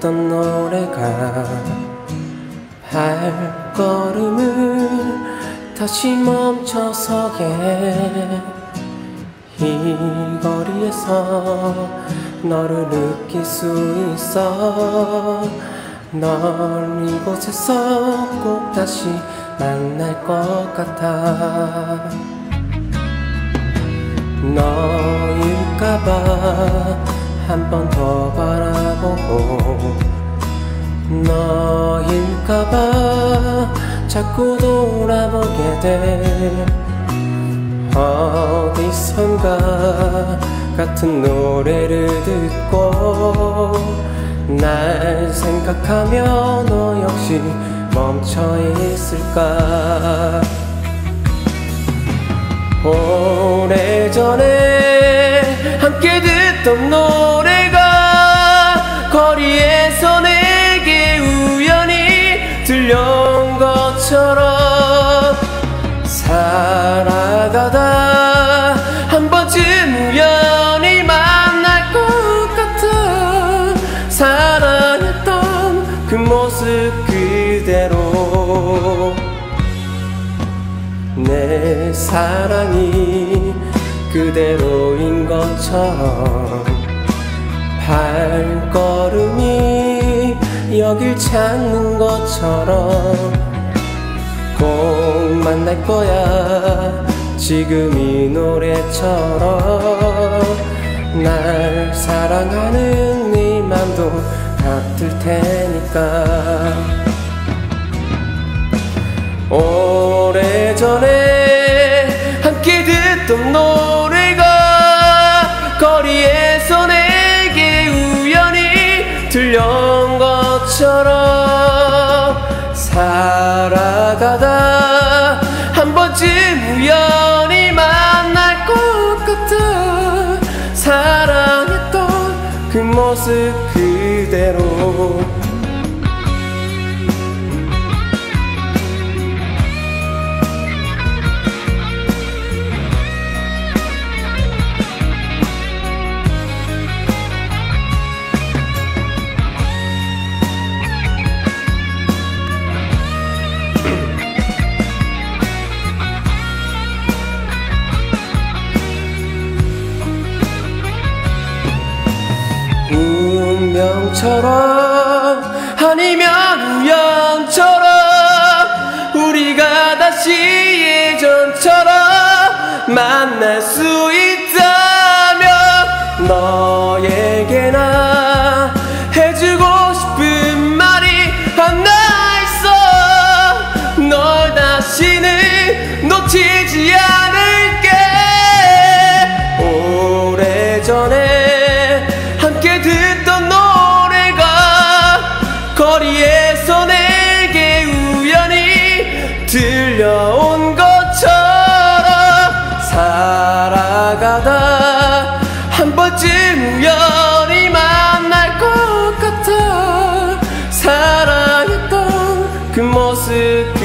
듣던 노래가 발걸음을 다시 멈춰서게 이 거리에서 너를 느낄 수 있어. 널 이곳에서 꼭 다시 만날 것 같아. 너일까봐 한 번 더 바라보고, 너일까봐 자꾸 돌아보게 돼. 어디선가 같은 노래를 듣고 날 생각하며 너 역시 멈춰 있을까. 오래전에 함께 듣던 노래가 거리에서 내게 우연히 들려온 것처럼 살아가다 한 번쯤 우연히 만날 것 같아. 사랑했던 그 모습 그대로 내 사랑이 그대로인 것처럼 발걸음이 여길 찾는 것처럼 꼭 만날 거야. 지금 이 노래처럼 날 사랑하는 네 맘도 같을 테니까. 오래전에 함께 듣던 노래가 거리에서 내게 우연히 들려온 것처럼 살아가다 한 번쯤 우연히 만날 것 같아. 사랑했던 그 모습 그대로 운명처럼 아니면 우연처럼 우리가 다시 예전처럼 만날 수 있다면 너에게나 해주고 싶은 말이 하나 있어. 널 다시는 놓치지 않을게. 오래전에 함께 듣던 노래가 거리에서 내게 우연히 들려온 것처럼 살아가다 한 번쯤 우연히 만날 것 같아. 사랑했던 그 모습